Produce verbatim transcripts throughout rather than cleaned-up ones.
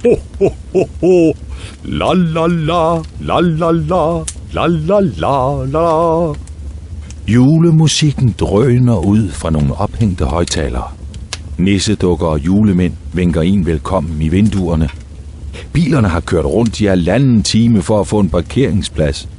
Ho, ho, ho, ho. La la la, la la la, la la la la. Julemusikken drøner ud fra nogle ophængte højttalere. Nissedukker og julemænd vinker en velkommen i vinduerne. Bilerne har kørt rundt i halvanden time for at få en parkeringsplads.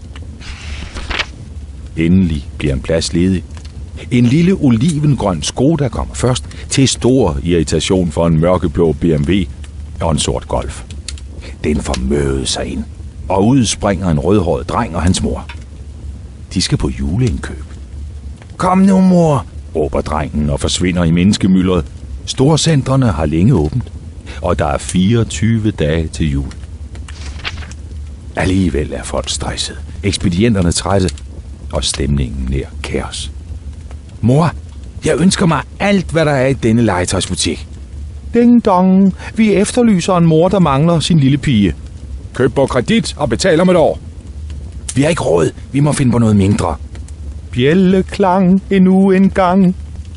Endelig bliver en plads ledig. En lille olivengrøn Skoda kommer først, til stor irritation for en mørkeblå B M W og en sort Golf. Den får mødet sig ind, og ud springer en rødhåret dreng og hans mor. De skal på juleindkøb. Kom nu, mor, råber drengen og forsvinder i menneskemyldret. Storcentrene har længe åbent, og der er fireogtyve dage til jul. Alligevel er folk stresset, ekspedienterne trætte, og stemningen nær kaos. Mor, jeg ønsker mig alt, hvad der er i denne legetøjsbutik. Ding dong, vi efterlyser en mor, der mangler sin lille pige. Køb på kredit og betal om et år. Vi har ikke råd, vi må finde på noget mindre. Bjælleklang endnu en gang.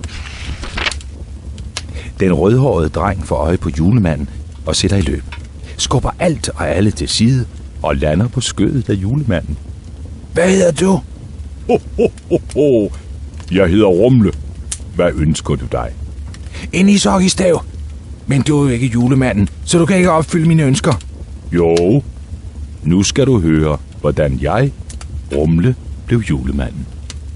Den rødhårede dreng får øje på julemanden og sætter i løb. Skubber alt og alle til side og lander på skødet af julemanden. Hvad hedder du? Ho, ho, ho, ho. Jeg hedder Rumle. Hvad ønsker du dig? En ishockeystav. Men du er jo ikke julemanden, så du kan ikke opfylde mine ønsker. Jo, nu skal du høre, hvordan jeg, Rumle, blev julemanden.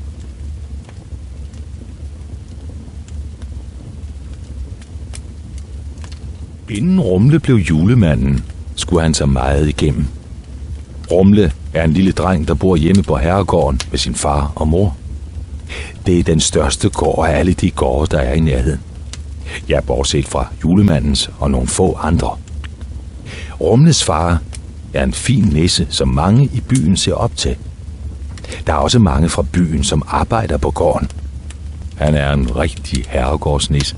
Inden Rumle blev julemanden, skulle han så meget igennem. Rumle er en lille dreng, der bor hjemme på herregården med sin far og mor. Det er den største gård af alle de gårde, der er i nærheden. Jeg er bortset fra julemandens og nogle få andre. Rumles far er en fin nisse, som mange i byen ser op til. Der er også mange fra byen, som arbejder på gården. Han er en rigtig herregårdsnisse.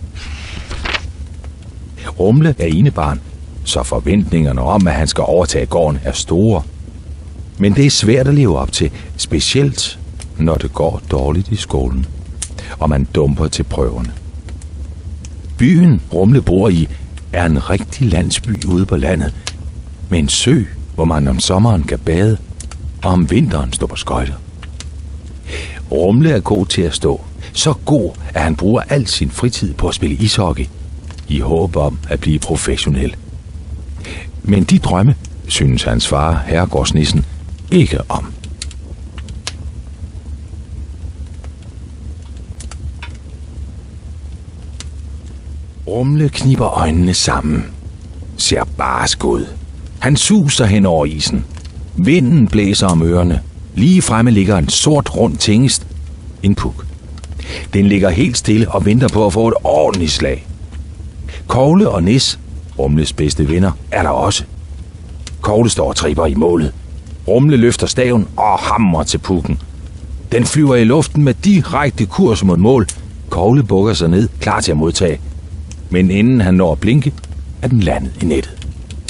Rumle er enebarn, så forventningerne om, at han skal overtage gården, er store. Men det er svært at leve op til, specielt når det går dårligt i skolen, og man dumper til prøverne. Byen, Rumle bor i, er en rigtig landsby ude på landet, med en sø, hvor man om sommeren kan bade, og om vinteren stå på skøjter. Rumle er god til at stå, så god, at han bruger al sin fritid på at spille ishockey, i håb om at blive professionel. Men de drømme synes hans far, herregårdsnissen, ikke om. Rumle kniber øjnene sammen, ser barsk ud. Han suser hen over isen. Vinden blæser om ørerne. Lige fremme ligger en sort rund tingest, en puk. Den ligger helt stille og venter på at få et ordentligt slag. Kogle og Nis, Rumles bedste venner, er der også. Kogle står og tripper i målet. Rumle løfter staven og hamrer til pukken. Den flyver i luften med direkte kurs mod mål. Kogle bukker sig ned, klar til at modtage. Men inden han når at blinke, er den landet i nettet.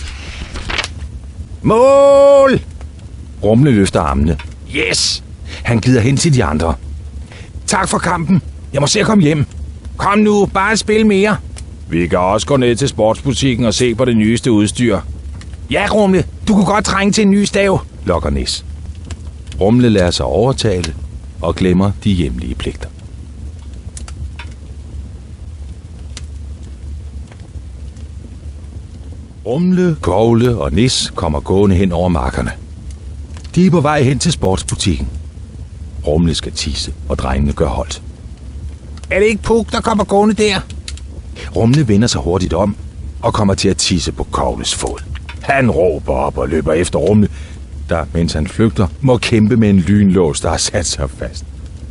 Mål! Rumle løfter armene. Yes! Han glider hen til de andre. Tak for kampen. Jeg må se at komme hjem. Kom nu, bare et spil mere. Vi kan også gå ned til sportsbutikken og se på det nyeste udstyr. Ja, Rumle, du kunne godt trænge til en ny stav, lokker Nis. Rumle lader sig overtale og glemmer de hjemlige pligter. Rumle, Kogle og Nis kommer gående hen over markerne. De er på vej hen til sportsbutikken. Rumle skal tisse, og drengene gør holdt. Er det ikke Puk, der kommer gående der? Rumle vender sig hurtigt om og kommer til at tisse på Kogles fod. Han råber op og løber efter Rumle, der, mens han flygter, må kæmpe med en lynlås, der har sat sig fast.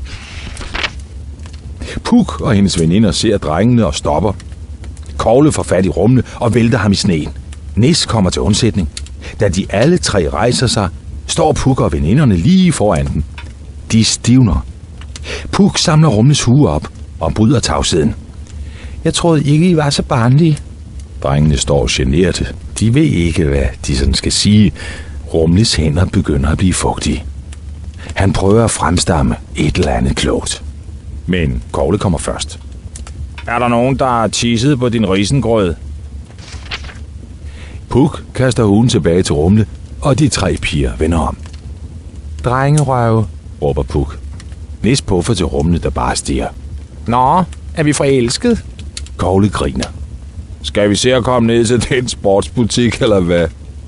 Puk og hendes veninder ser drengene og stopper. Kogle får fat i Rumle og vælter ham i sneen. Nis kommer til undsætning. Da de alle tre rejser sig, står Puk og veninderne lige foran dem. De stivner. Puk samler Rumles hue op og bryder tavsheden. Jeg troede ikke, I var så barnlige. Drengene står generte. De ved ikke, hvad de sådan skal sige. Rumles hænder begynder at blive fugtige. Han prøver at fremstamme et eller andet klogt. Men Kogle kommer først. Er der nogen, der har tisset på din risengrød? Puk kaster hunden tilbage til Rumle, og de tre piger vender om. Drengerøve, råber Puk. Nis puffer til Rumle, der bare stiger. Nå, er vi forelsket? Kogle griner. Skal vi se at komme ned til den sportsbutik, eller hvad?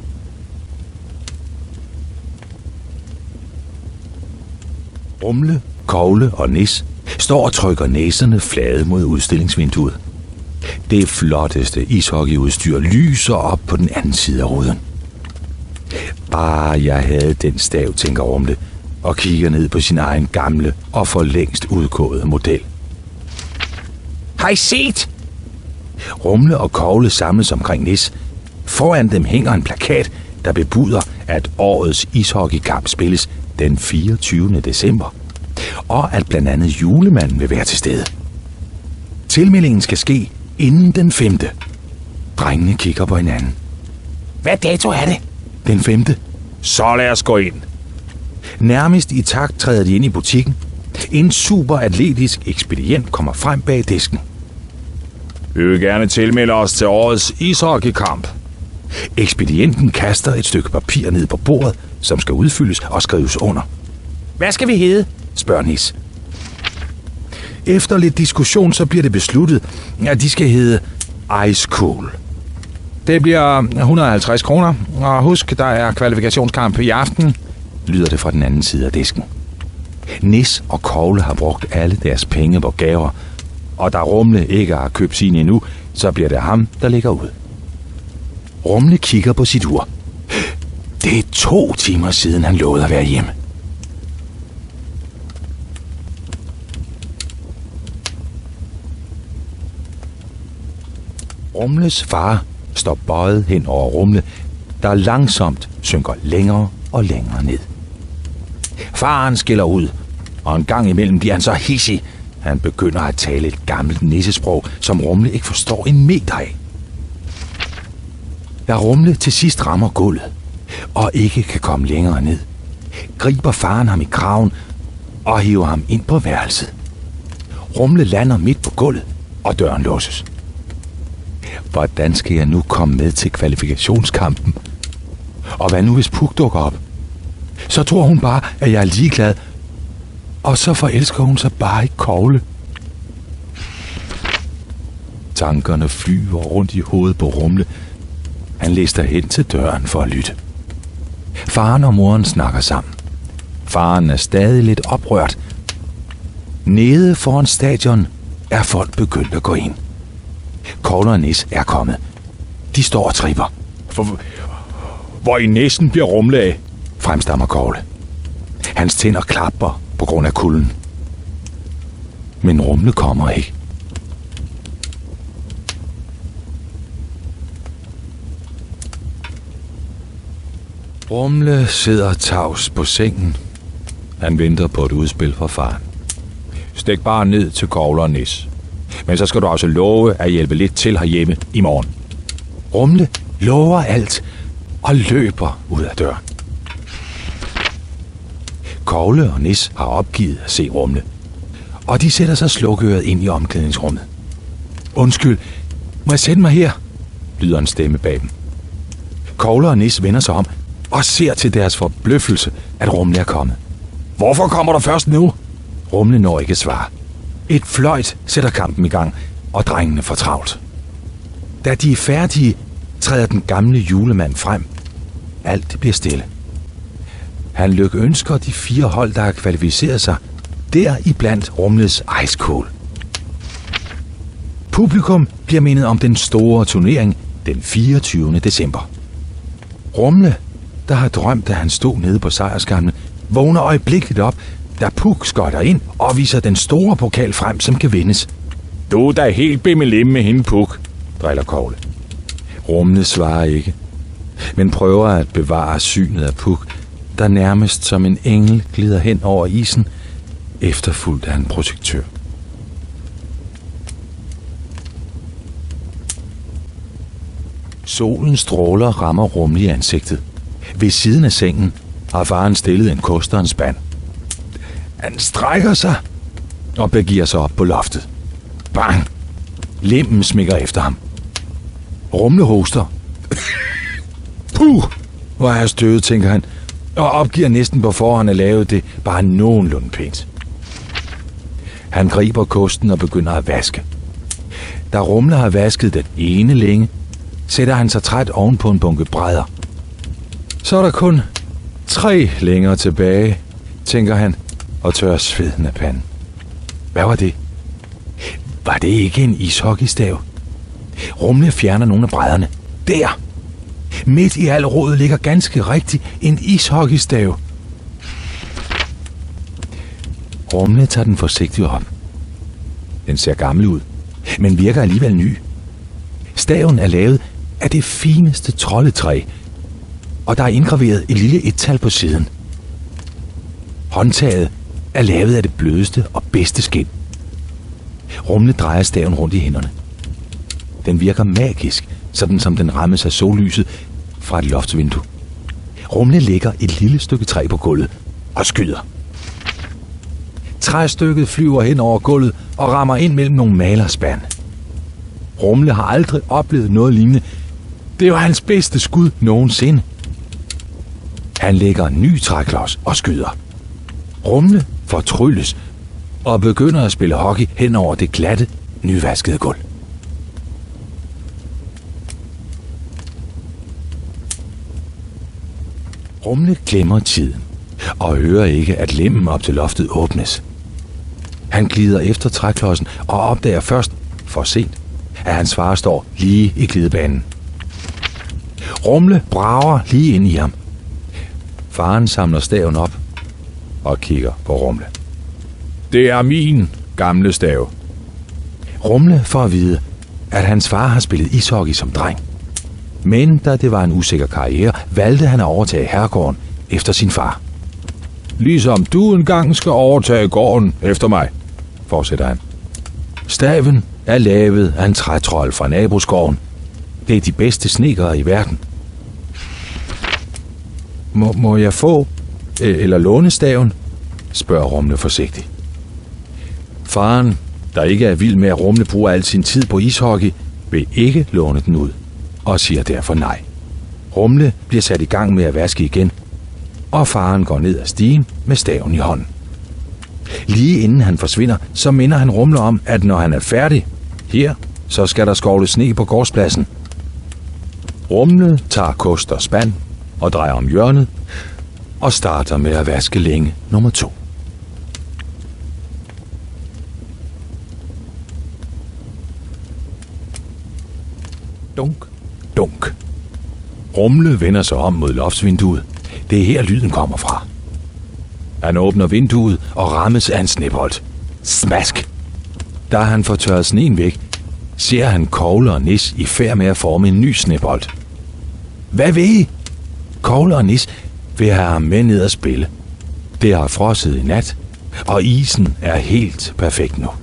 Rumle, Kogle og Nis står og trykker næserne flade mod udstillingsvinduet. Det flotteste ishockeyudstyr lyser op på den anden side af ruden. Bare jeg havde den stav, tænker Rumle, og kigger ned på sin egen gamle og for længst udgåede model. Har I set? Rumle og Kogle samles omkring Nis. Foran dem hænger en plakat, der bebuder, at årets ishockeykamp spilles den fireogtyvende december, og at blandt andet julemanden vil være til stede. Tilmeldingen skal ske inden den femte. Drengene kigger på hinanden. Hvad dato er det? Den femte. Så lad os gå ind. Nærmest i takt træder de ind i butikken. En superatletisk ekspedient kommer frem bag disken. Vi vil gerne tilmelde os til årets ishockeykamp. Ekspedienten kaster et stykke papir ned på bordet, som skal udfyldes og skrives under. Hvad skal vi hedde? Spørger Nis. Efter lidt diskussion, så bliver det besluttet, at de skal hedde Ice Cool. Det bliver et hundrede og halvtreds kroner, og husk, der er kvalifikationskamp i aften, lyder det fra den anden side af disken. Nis og Kogle har brugt alle deres penge på gaver, og da Rumle ikke har købt sine endnu, så bliver det ham, der ligger ud. Rumle kigger på sit ur. Det er to timer siden, han lovede at være hjemme. Rumles far står bøjet hen over Rumle, der langsomt synker længere og længere ned. Faren skiller ud, og en gang imellem bliver han så hissig, han begynder at tale et gammelt nissesprog, som Rumle ikke forstår en meter af. Da Rumle til sidst rammer gulvet, og ikke kan komme længere ned, griber faren ham i kraven og hiver ham ind på værelset. Rumle lander midt på gulvet, og døren låses. Hvordan skal jeg nu komme med til kvalifikationskampen? Og hvad nu, hvis Puk dukker op? Så tror hun bare, at jeg er ligeglad, og så forelsker hun sig bare i Kogle. Tankerne flyver rundt i hovedet på Rumle. Han lister hen til døren for at lytte. Faren og moren snakker sammen. Faren er stadig lidt oprørt. Nede foran stadion er folk begyndt at gå ind. Kogle og Nis er kommet. De står og tripper. For, hvor I næsten bliver Rumle af, fremstammer Kogle. Hans tænder klapper på grund af kulden. Men Rumle kommer ikke. Rumle sidder tavs på sengen. Han venter på et udspil fra faren. Stik bare ned til Kogle og Nis. Men så skal du også love at hjælpe lidt til herhjemme i morgen. Rumle lover alt og løber ud af døren. Kogle og Nis har opgivet at se Rumle, og de sætter sig slukøret ind i omklædningsrummet. Undskyld, må jeg sætte mig her? Lyder en stemme bag dem. Kogle og Nis vender sig om og ser til deres forbløffelse, at Rumle er kommet. Hvorfor kommer du først nu? Rumle når ikke svar. Et fløjt sætter kampen i gang, og drengene får travlt. Da de er færdige, træder den gamle julemand frem. Alt bliver stille. Han lykønsker de fire hold, der har kvalificeret sig, der iblandt Rumles Ice Cool. Publikum bliver mindet om den store turnering den fireogtyvende december. Rumle, der har drømt, at han stod nede på sejrskammen, vågner øjeblikkeligt op, da Puk skøjter ind og viser den store pokal frem, som kan vindes. Du er da helt bimmelim med hende, Puk, driller Kogle. Rumle svarer ikke, men prøver at bevare synet af Puk, der nærmest som en engel glider hen over isen, efterfulgt af en projektør. Solens stråler rammer Rumle i ansigtet. Ved siden af sengen har faren stillet en kost og en spand. Han strækker sig og begiver sig op på loftet. Bang! Lemmen smækker efter ham. Rumle hoster. Puh, hvor er jeg støvet, tænker han, og opgiver næsten på forhånd at lave det bare nogenlunde pænt. Han griber kosten og begynder at vaske. Da Rumle har vasket den ene længe, sætter han sig træt oven på en bunke brædder. Så er der kun tre længere tilbage, tænker han, og tørrer sveden af panden. Hvad var det? Var det ikke en ishockeystav? Rumle fjerner nogle af brædderne. Der! Midt i al rodet ligger ganske rigtigt en ishockeystav. Rumle tager den forsigtigt op. Den ser gammel ud, men virker alligevel ny. Staven er lavet af det fineste troldetræ, og der er indgraveret et lille ettal på siden. Håndtaget er lavet af det blødeste og bedste skind. Rumle drejer staven rundt i hænderne. Den virker magisk, sådan som den rammes af sollyset fra et loftsvindue. Rumle lægger et lille stykke træ på gulvet og skyder. Træstykket flyver hen over gulvet og rammer ind mellem nogle malerspand. Rumle har aldrig oplevet noget lignende. Det var hans bedste skud nogensinde. Han lægger en ny træklods og skyder. Rumle fortrylles og begynder at spille hockey hen over det glatte, nyvaskede gulv. Rumle glemmer tiden og hører ikke, at lemmen op til loftet åbnes. Han glider efter træklodsen og opdager først, for sent, at hans far står lige i glidebanen. Rumle brager lige ind i ham. Faren samler staven op og kigger på Rumle. Det er min gamle stav. Rumle får at vide, at hans far har spillet ishockey som dreng. Men da det var en usikker karriere, valgte han at overtage herregården efter sin far. Ligesom du engang skal overtage gården efter mig, fortsætter han. Staven er lavet af en trætrold fra naboskoven. Det er de bedste snedkere i verden. Må, må jeg få eller låne staven? Spørger Rumle forsigtigt. Faren, der ikke er vild med at Rumle bruger al sin tid på ishockey, vil ikke låne den ud og siger derfor nej. Rumle bliver sat i gang med at vaske igen, og faren går ned ad stigen med staven i hånden. Lige inden han forsvinder, så minder han Rumle om, at når han er færdig her, så skal der skovles sne på gårdspladsen. Rumle tager kost og spand og drejer om hjørnet og starter med at vaske længe nummer to. Dunk, dunk. Rumle vender sig om mod loftsvinduet. Det er her lyden kommer fra. Han åbner vinduet og rammes af en snebold. Smask! Da han får tørret sneen væk, ser han Kogle og Nis i færd med at forme en ny snebold. Hvad ved I? Kogle og Nis vil have ham med ned at spille. Det har frosset i nat, og isen er helt perfekt nu.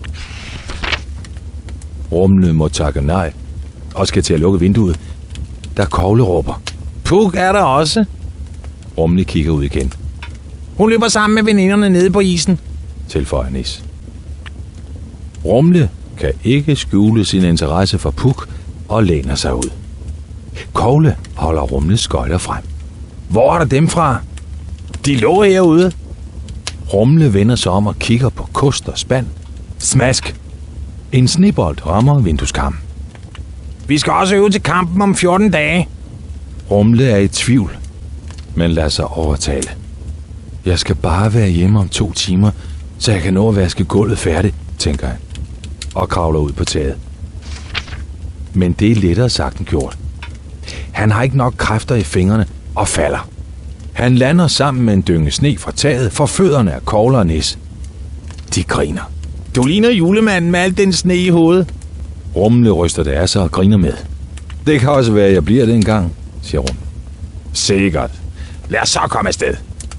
Rumle må takke nej og skal til at lukke vinduet, da Kogle råber. Puk er der også. Rumle kigger ud igen. Hun løber sammen med veninderne nede på isen, tilføjer Nis. Rumle kan ikke skjule sin interesse for Puk og læner sig ud. Kogle holder Rumles skøjter frem. Hvor er der dem fra? De lå herude. Rumle vender sig om og kigger på kost og spand. Smask! En snebold rammer vindueskarmen. Vi skal også øve til kampen om fjorten dage. Rumle er i tvivl, men lader sig overtale. Jeg skal bare være hjemme om to timer, så jeg kan nå at vaske gulvet færdigt, tænker han, og kravler ud på taget. Men det er lettere sagt end gjort. Han har ikke nok kræfter i fingrene og falder. Han lander sammen med en dynge sne fra taget for fødderne af Kogle og Nis. De griner. Du ligner julemanden med al den sne i hovedet. Rumle ryster det af sig og griner med. Det kan også være, at jeg bliver det engang, siger Rumle. Sikkert. Lad os så komme afsted.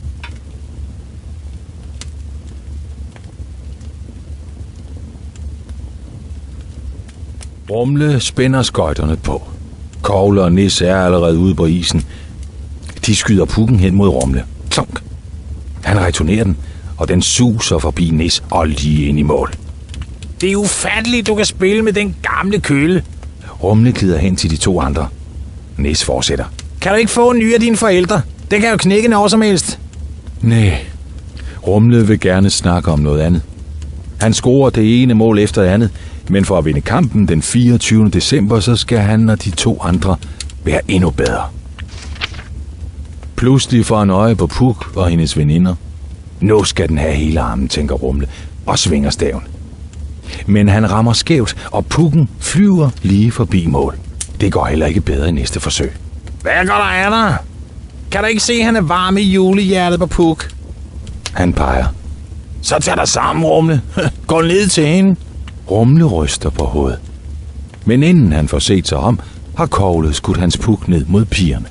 Rumle spænder skøjterne på. Kogle og Nis er allerede ude på isen. De skyder pukken hen mod Rumle. Klonk. Han returnerer den, og den suser forbi Nis og lige ind i mål. Det er ufatteligt, du kan spille med den gamle kølle. Rumle glider hen til de to andre. Nis fortsætter. Kan du ikke få en ny af dine forældre? Det kan jo knække når som helst. Nej, Rumle vil gerne snakke om noget andet. Han scorer det ene mål efter det andet, men for at vinde kampen den fireogtyvende december, så skal han og de to andre være endnu bedre. Pludselig får han øje på Puk og hendes veninder. Nu skal den have hele armen, tænker Rumle, og svinger staven. Men han rammer skævt, og pukken flyver lige forbi mål. Det går heller ikke bedre i næste forsøg. Hvad går der af dig? Kan du ikke se, at han er varm i julehjertet på Puk? Han peger. Så tag dig sammen, Rumle. Gå ned til hende. Rumle ryster på hovedet. Men inden han får set sig om, har Kogle skudt hans Puk ned mod pigerne.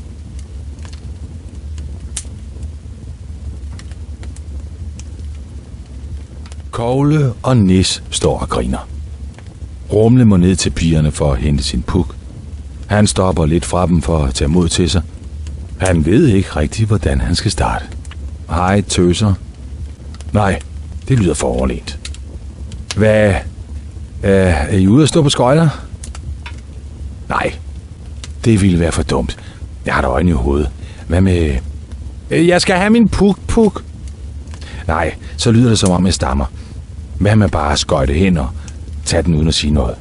Kogle og Nis står og griner. Rumle må ned til pigerne for at hente sin Puk. Han stopper lidt fra dem for at tage mod til sig. Han ved ikke rigtigt, hvordan han skal starte. Hej, tøser. Nej, det lyder for overlænt. Hvad? Er I ude at stå på skøjter? Nej, det ville være for dumt. Jeg har da øjne i hovedet. Hvad med... Jeg skal have min Puk-Puk. Nej, så lyder det som om jeg stammer. Hvad med bare at skøjte hen og tage den uden at sige noget?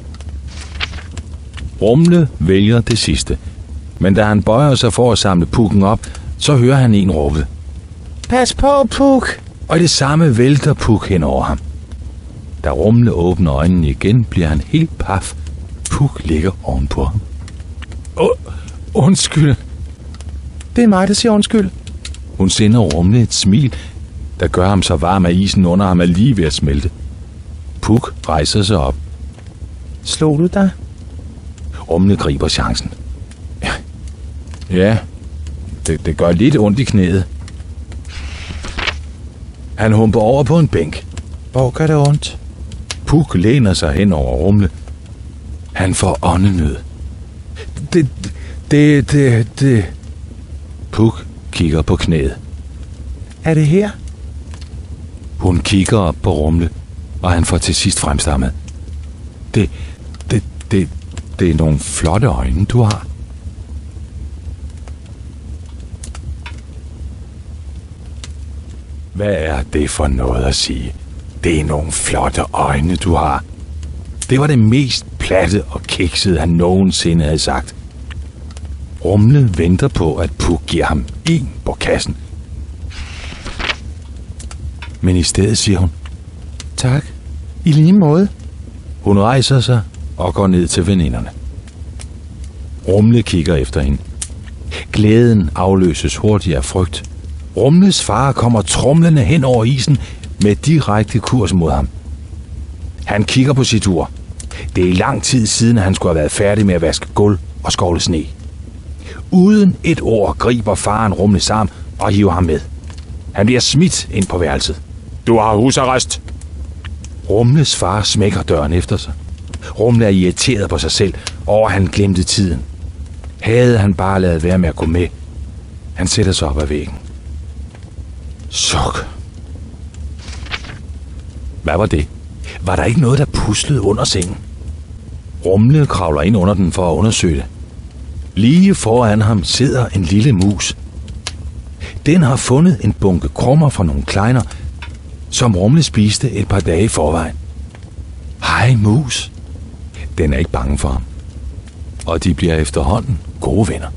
Rumle vælger det sidste. Men da han bøjer sig for at samle pukken op, så hører han en råbe. Pas på, Puk! Og i det samme vælter Puk hen over ham. Da Rumle åbner øjnene igen, bliver han helt paf. Puk ligger ovenpå ham. Åh, undskyld. Det er mig, der siger undskyld. Hun sender Rumle et smil, der gør ham så varm, at isen under ham er lige ved at smelte. Puk rejser sig op. Slog du dig? Rumle griber chancen. Ja, ja det, det gør lidt ondt i knæet. Han humper over på en bænk. Hvor gør det ondt? Puk læner sig hen over Rumle. Han får åndenød. Det, det, det, det... Puk kigger på knæet. Er det her? Hun kigger op på Rumle, og han får til sidst fremstammet. Det, det, det, det er nogle flotte øjne, du har. Hvad er det for noget at sige? Det er nogle flotte øjne, du har. Det var det mest platte og kiksede, han nogensinde havde sagt. Rumle venter på, at Puk giver ham en på kassen. Men i stedet siger hun, tak, i lige måde. Hun rejser sig og går ned til veninderne. Rumle kigger efter hende. Glæden afløses hurtigt af frygt. Rumles far kommer tromlende hen over isen med direkte kurs mod ham. Han kigger på sit ur. Det er lang tid siden, at han skulle have været færdig med at vaske gulv og skovle sne. Uden et ord griber faren Rumles arm og hiver ham med. Han bliver smidt ind på værelset. Du har husarrest. Rumles far smækker døren efter sig. Rumle er irriteret på sig selv over, at han glemte tiden. Havde han bare ladet være med at gå med. Han sætter sig op ad væggen. Suk. Hvad var det? Var der ikke noget, der puslede under sengen? Rumle kravler ind under den for at undersøge det. Lige foran ham sidder en lille mus. Den har fundet en bunke krummer fra nogle kleiner, som Rumle spiste et par dage i forvejen. Hej, mus. Den er ikke bange for ham. Og de bliver efterhånden gode venner.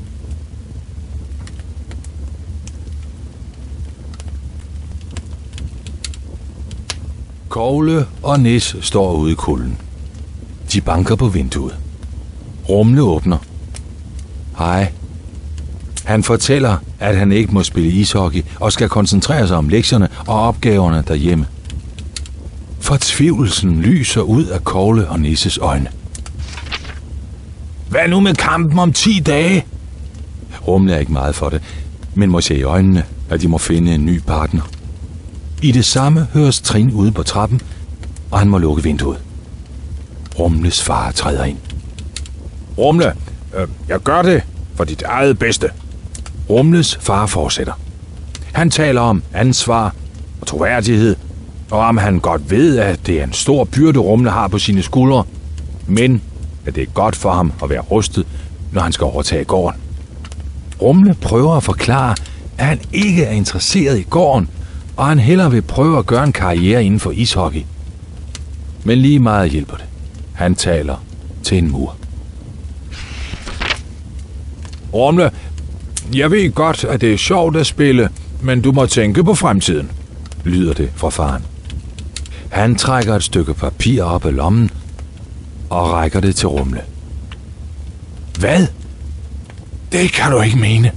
Kogle og Nis står ude i kulden. De banker på vinduet. Rumle åbner. Hej. Han fortæller, at han ikke må spille ishockey og skal koncentrere sig om lektierne og opgaverne derhjemme. Fortvivlelsen lyser ud af Kogle og Nisses øjne. Hvad nu med kampen om ti dage? Rumle er ikke meget for det, men må se i øjnene, at de må finde en ny partner. I det samme høres trin ude på trappen, og han må lukke vinduet. Rumles far træder ind. Rumle, øh, jeg gør det for dit eget bedste. Rumles far fortsætter. Han taler om ansvar og troværdighed, og om han godt ved, at det er en stor byrde, Rumle har på sine skuldre, men at det er godt for ham at være rustet, når han skal overtage gården. Rumle prøver at forklare, at han ikke er interesseret i gården, og han hellere vil prøve at gøre en karriere inden for ishockey. Men lige meget hjælper det. Han taler til en mur. Rumle, jeg ved godt, at det er sjovt at spille, men du må tænke på fremtiden, lyder det fra faren. Han trækker et stykke papir op af lommen og rækker det til Rumle. Hvad? Det kan du ikke mene.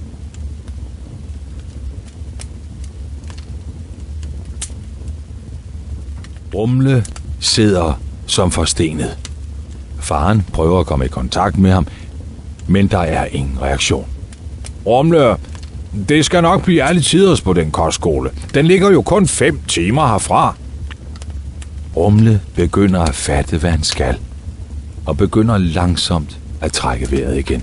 Rumle sidder som forstenet. Faren prøver at komme i kontakt med ham, men der er ingen reaktion. Rumle, det skal nok blive alle tiders på den kostskole. Den ligger jo kun fem timer herfra. Rumle begynder at fatte, hvad han skal, og begynder langsomt at trække vejret igen.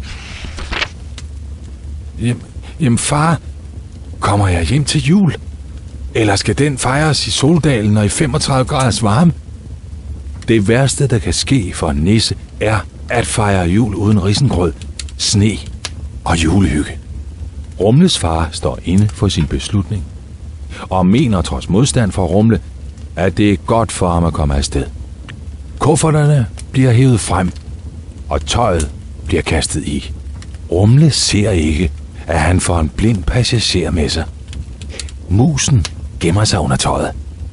Jamen, jamen far, kommer jeg hjem til jul? Eller skal den fejres i Soldalen og i femogtredive graders varme? Det værste, der kan ske for en nisse, er at fejre jul uden risengrød, sne og julehygge. Rumles far står inde for sin beslutning, og mener trods modstand fra Rumle, at det er godt for ham at komme afsted. Kufferterne bliver hævet frem, og tøjet bliver kastet i. Rumle ser ikke, at han får en blind passager med sig. Musen gemmer sig under tøjet.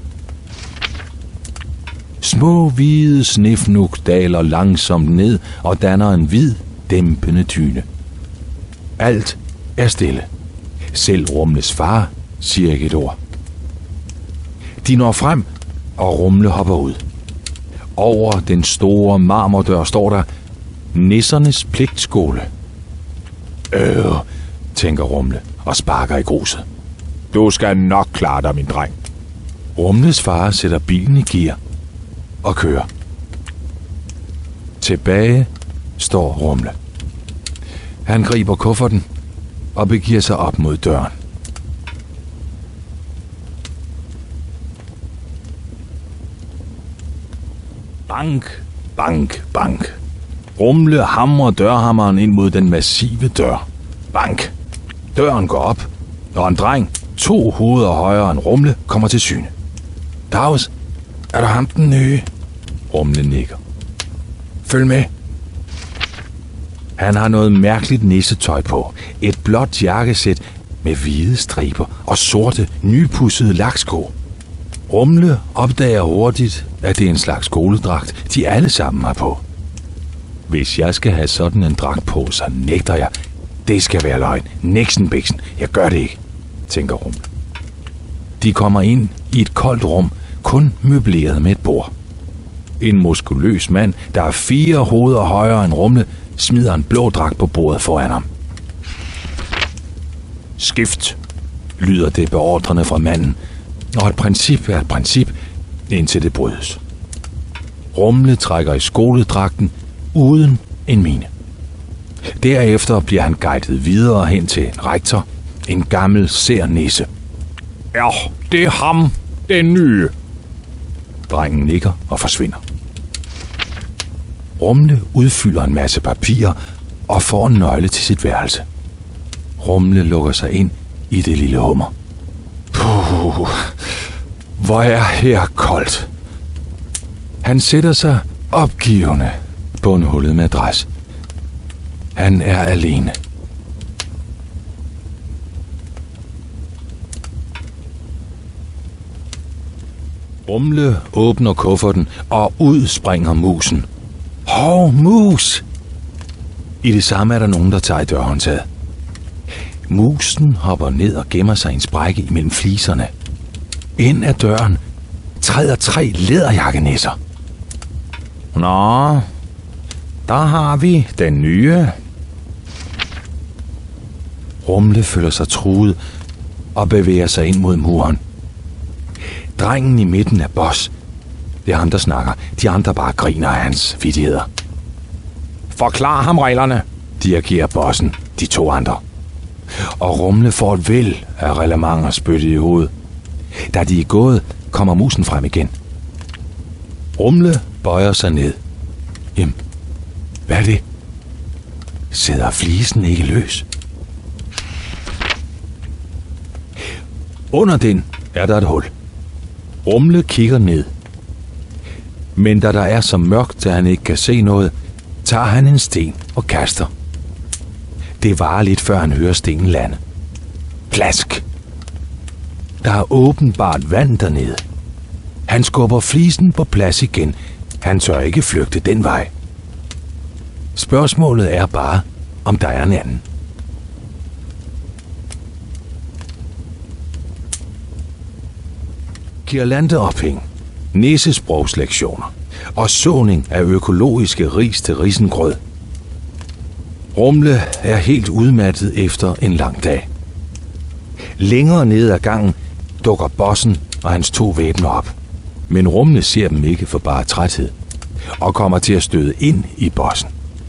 Små hvide snefnuk daler langsomt ned og danner en hvid, dæmpende dyne. Alt er stille. Selv Rumles far siger ikke et ord. De når frem, og Rumle hopper ud. Over den store marmordør står der Nissernes pligtskole. Øh, tænker Rumle og sparker i gruset. Du skal nok klare dig, min dreng. Rumles far sætter bilen i gear og kører. Tilbage står Rumle. Han griber kufferten og begiver sig op mod døren. Bank, bank, bank. Rumle hamrer dørhammeren ind mod den massive dør. Bank. Døren går op, og en dreng, to hoveder højere end Rumle, kommer til syne. Dags, er der ham den nye? Rumle nikker. Følg med. Han har noget mærkeligt nissetøj på. Et blåt jakkesæt med hvide striber og sorte, nypudsede laksko. Rumle opdager hurtigt, at det er en slags skoledragt, de alle sammen har på. Hvis jeg skal have sådan en dragt på, så nægter jeg. Det skal være løgn. Niksen biksen. Jeg gør det ikke, tænker Rumle. De kommer ind i et koldt rum, kun møbleret med et bord. En muskuløs mand, der er fire hoveder højere end Rumle, smider en blå dragt på bordet foran ham. Skift, lyder det beordrende fra manden, og et princip er et princip, indtil det brydes. Rumle trækker i skoledragten uden en mine. Derefter bliver han guidet videre hen til en rektor, en gammel sær nisse. Ja, det er ham, den nye. Drengen nikker og forsvinder. Rumle udfylder en masse papirer og får en nøgle til sit værelse. Rumle lukker sig ind i det lille hummer. Puh, hvor er her koldt. Han sætter sig opgivende på en hullet madras. Han er alene. Rumle åbner kufferten, og ud springer musen. Hov, mus! I det samme er der nogen, der tager i dørhåndtaget. Musen hopper ned og gemmer sig i en sprække imellem fliserne. Ind ad døren træder tre læderjakkenisser. Nå, der har vi den nye. Rumle føler sig truet og bevæger sig ind mod muren. Drengen i midten er boss. Det er ham, der snakker. De andre bare griner af hans vittigheder. Forklar ham reglerne, dirigerer bossen de to andre. Og Rumle får et væld af reglementer spyttet i hovedet. Da de er gået, kommer musen frem igen. Rumle bøjer sig ned. Jamen, hvad er det? Sidder flisen ikke løs? Under den er der et hul. Rumle kigger ned. Men da der er så mørkt, at han ikke kan se noget, tager han en sten og kaster. Det varer lidt, før han hører stenen lande. Plask! Der er åbenbart vand dernede. Han skubber flisen på plads igen. Han tør ikke flygte den vej. Spørgsmålet er bare, om der er en anden. Girlandeophæng, næsesprogslektioner og såning af økologiske ris til risengrød. Rumle er helt udmattet efter en lang dag. Længere nede ad gangen dukker bossen og hans to væbner op. Men Rumle ser dem ikke for bare træthed, og kommer til at støde ind i bossen.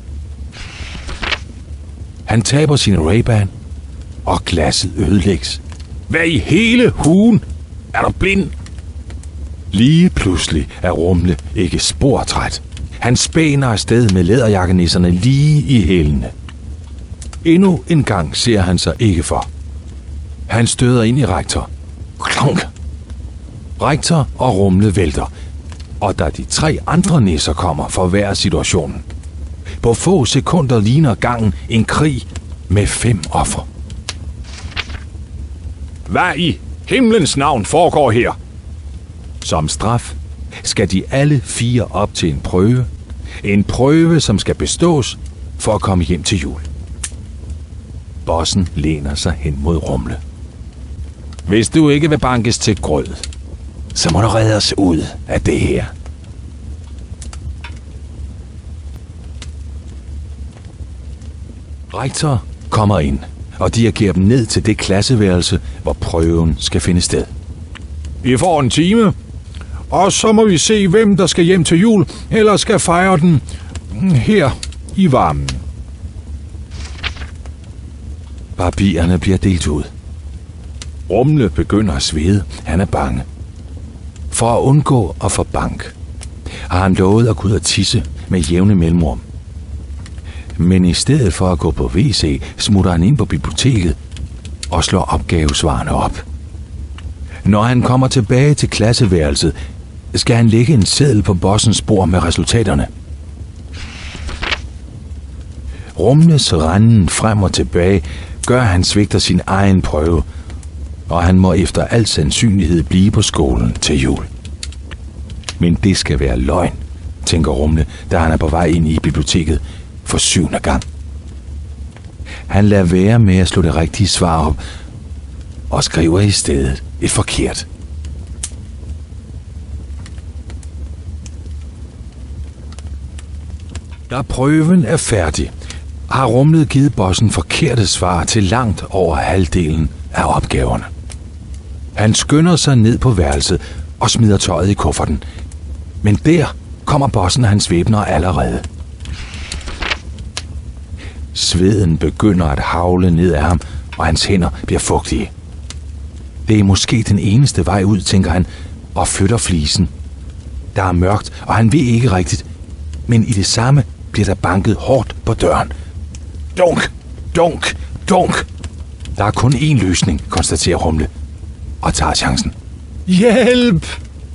Han taber sin Ray-Ban, og glasset ødelægges. Hvad i hele hugen? Er du blind? Lige pludselig er Rumle ikke sportræt. Han spænder afsted med læderjakkenisserne lige i hælene. Endnu en gang ser han sig ikke for. Han støder ind i rektor. Klonk! Rektor og Rumle vælter, og da de tre andre nisser kommer, forværrer situationen. På få sekunder ligner gangen en krig med fem ofre. Hvad i himlens navn foregår her? Som straf skal de alle fire op til en prøve. En prøve, som skal bestås for at komme hjem til jul. Bossen læner sig hen mod Rumle. Hvis du ikke vil bankes til grød, så må du redde os ud af det her. Rektor kommer ind og dirigerer dem ned til det klasseværelse, hvor prøven skal finde sted. I får en time, og så må vi se, hvem der skal hjem til jul, eller skal fejre den her i varmen. Papirerne bliver delt ud. Rumle begynder at svede. Han er bange. For at undgå at få bank, har han lovet at gå ud og tisse med jævne mellemrum. Men i stedet for at gå på W C, smutter han ind på biblioteket og slår opgavesvarene op. Når han kommer tilbage til klasseværelset, skal han lægge en seddel på bossens bord med resultaterne. Rumles renden frem og tilbage gør, at han svigter sin egen prøve, og han må efter al sandsynlighed blive på skolen til jul. Men det skal være løgn, tænker Rumle, da han er på vej ind i biblioteket for syvende gang. Han lader være med at slå det rigtige svar op, og skriver i stedet et forkert. Da prøven er færdig, har Rumle givet bossen forkerte svar til langt over halvdelen af opgaverne. Han skynder sig ned på værelset og smider tøjet i kufferten. Men der kommer bossen og hans væbner allerede. Sveden begynder at hagle ned af ham, og hans hænder bliver fugtige. Det er måske den eneste vej ud, tænker han, og flytter flisen. Der er mørkt, og han ved ikke rigtigt, men i det samme bliver der banket hårdt på døren. Dunk! Dunk! Dunk! Der er kun én løsning, konstaterer Rumle, og tager chancen. Hjælp!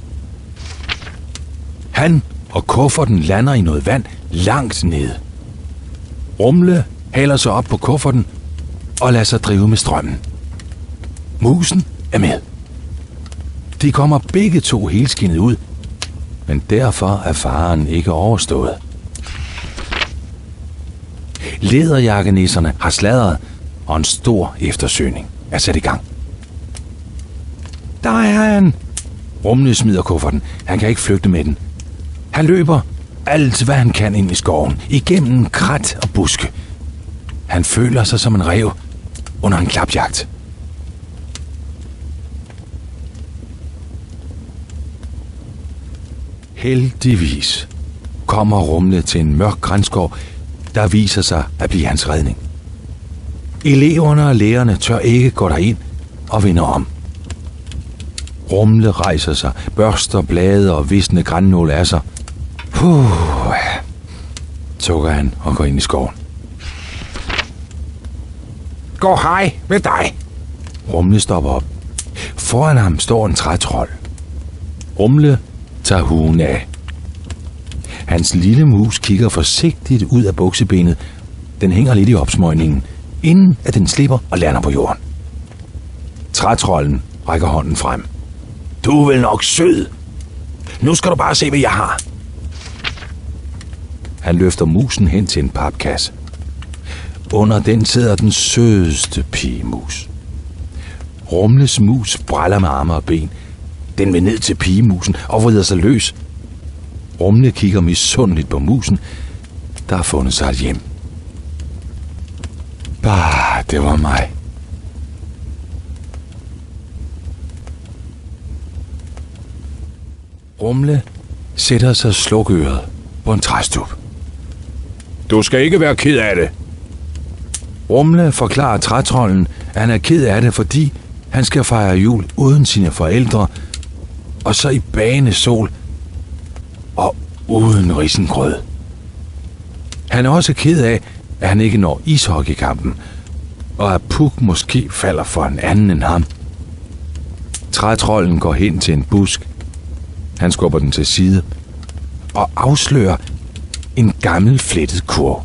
Han og kufferten lander i noget vand langt nede. Rumle haler sig op på kufferten og lader sig drive med strømmen. Musen er med. De kommer begge to helskindet ud, men derfor er faren ikke overstået. Læderjakkenisserne har sladret, og en stor eftersøgning er sat i gang. Der er han! Rumle smider kufferten. Han kan ikke flygte med den. Han løber alt, hvad han kan ind i skoven, igennem krat og buske. Han føler sig som en ræv under en klapjagt. Heldigvis kommer Rumle til en mørk granskov, der viser sig at blive hans redning. Eleverne og lærerne tør ikke gå derind og vende om. Rumle rejser sig, børster blade og visne grannål af sig. Puh, sukker han og går ind i skoven. Gå hej med dig. Rumle stopper op. Foran ham står en trætrold. Rumle tager huen af. Hans lille mus kigger forsigtigt ud af buksebenet. Den hænger lidt i opsmøgningen, inden at den slipper og lander på jorden. Trætrolden rækker hånden frem. Du er vel nok sød. Nu skal du bare se, hvad jeg har. Han løfter musen hen til en papkasse. Under den sidder den sødeste pigemus. Rumles mus bræller med arme og ben. Den vil ned til pigemusen og vrider sig løs. Rumle kigger misundeligt på musen, der har fundet sig et hjem. Bah, det var mig. Rumle sætter sig slukøret på en træstup. Du skal ikke være ked af det. Rumle forklarer trætrolden, at han er ked af det, fordi han skal fejre jul uden sine forældre, og så i bagende sol og uden risengrød. Han er også ked af, at han ikke når ishockeykampen, og at Puk måske falder for en anden end ham. Trætrolden går hen til en busk. Han skubber den til side og afslører en gammel flettet kurv.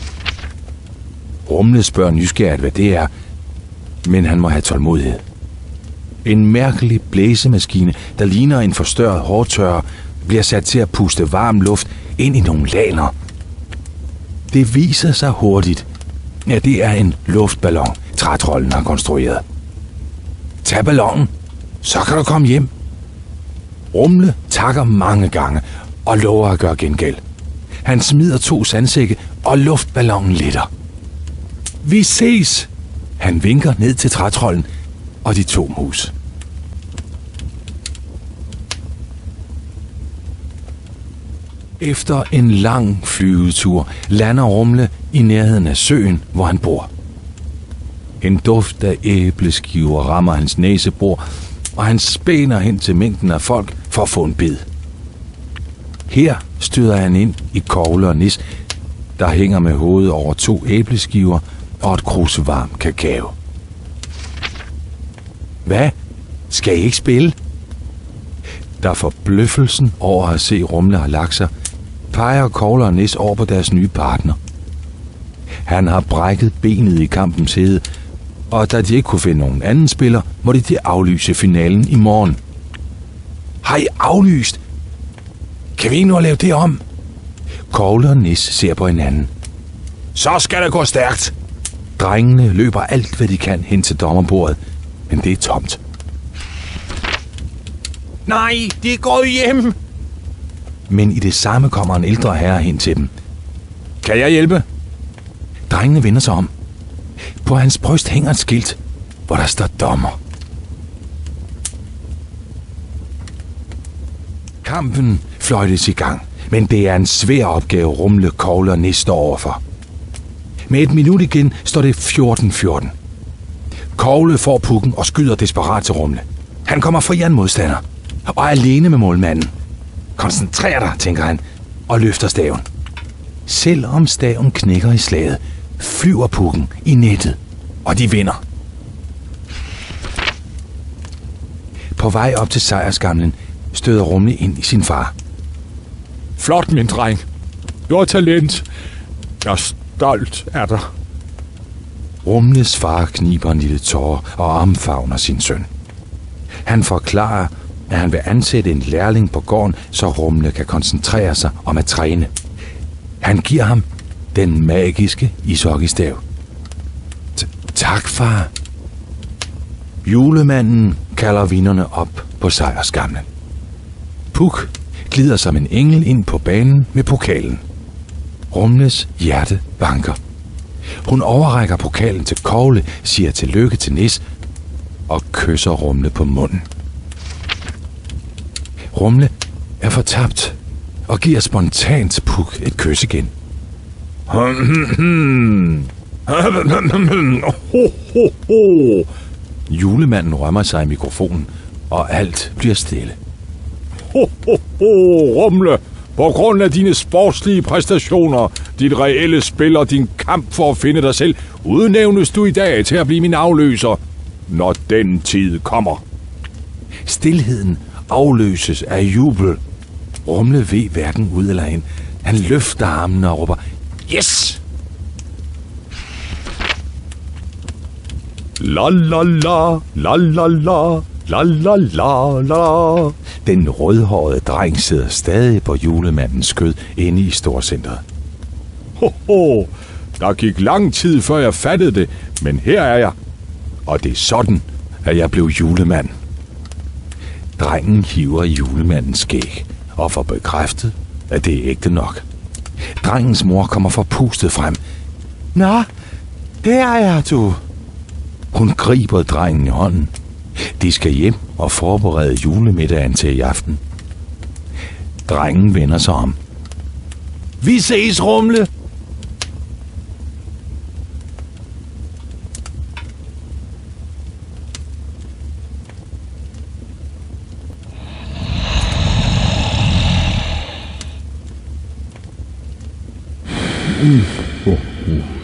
Rumle spørger nysgerrigt, hvad det er, men han må have tålmodighed. En mærkelig blæsemaskine, der ligner en forstørret hårtørrer, bliver sat til at puste varm luft ind i nogle laner. Det viser sig hurtigt, at det er en luftballon, trætrolden har konstrueret. Tag ballonen, så kan du komme hjem. Rumle takker mange gange og lover at gøre gengæld. Han smider to sandsække, og luftballonen letter. Vi ses! Han vinker ned til trætrolden og de to mus. Efter en lang flyvetur lander Rumle i nærheden af søen, hvor han bor. En duft af æbleskiver rammer hans næsebor, og han spænder hen til mængden af folk for at få en bid. Her støder han ind i Kogle og Nis, der hænger med hovedet over to æbleskiver og et krus varm kakao. Hvad? Skal I ikke spille? Der forbløffelsen over at se Rumle har lagt sig, peger Kogle og Nis over på deres nye partner. Han har brækket benet i kampens hede, og da de ikke kunne finde nogen anden spiller, måtte de aflyse finalen i morgen. Har I aflyst? Kan vi ikke nu lave det om? Kogle og Nis ser på hinanden. Så skal det gå stærkt. Drengene løber alt, hvad de kan hen til dommerbordet, men det er tomt. Nej, de er gået hjem. Men i det samme kommer en ældre herre hen til dem. Kan jeg hjælpe? Drengene vender sig om. På hans bryst hænger et skilt, hvor der står dommer. Kampen fløjtes i gang, men det er en svær opgave, Rumle, Kogle og Nis står overfor. Med et minut igen står det fjorten fjorten. Kogle får pukken og skyder desperat til Rumle. Han kommer fri af en modstander og er alene med målmanden. Koncentrer dig, tænker han, og løfter staven. Selvom staven knækker i slaget, flyver pukken i nettet, og de vinder. På vej op til sejrsgamlen støder Rumle ind i sin far. Flot, min dreng. Du har talent. Jeg er stolt af dig. Rumles far kniber en lille tåre og omfavner sin søn. Han forklarer, at han vil ansætte en lærling på gården, så Rumle kan koncentrere sig om at træne. Han giver ham den magiske ishockeystav. Tak, far. Julemanden kalder vinderne op på sejrsgamlen. Puk glider som en engel ind på banen med pokalen. Rumles hjerte banker. Hun overrækker pokalen til Kogle, siger tillykke til Nis og kysser Rumle på munden. Rumle er fortabt og giver spontant Puk et kys igen. Julemanden rømmer sig i mikrofonen, og alt bliver stille. Ho, ho, ho, Rumle, på grund af dine sportslige præstationer, dit reelle spil og din kamp for at finde dig selv, udnævnes du i dag til at blive min afløser, når den tid kommer. Stilheden afløses af jubel. Rumle ved hverken ud eller ind. Han løfter armene og råber, yes! La la la, la la la, la la la la. Den rødhårede dreng sidder stadig på julemandens skød inde i storcentret. Ho ho, der gik lang tid før jeg fattede det, men her er jeg. Og det er sådan, at jeg blev julemand. Drengen hiver i julemandens skæg og får bekræftet, at det er ægte nok. Drengens mor kommer forpustet frem. Nå, der er du. Hun griber drengen i hånden. De skal hjem og forberede julemiddagen til i aften. Drengen vender sig om. Vi ses, Rumle! Uh, uh, uh.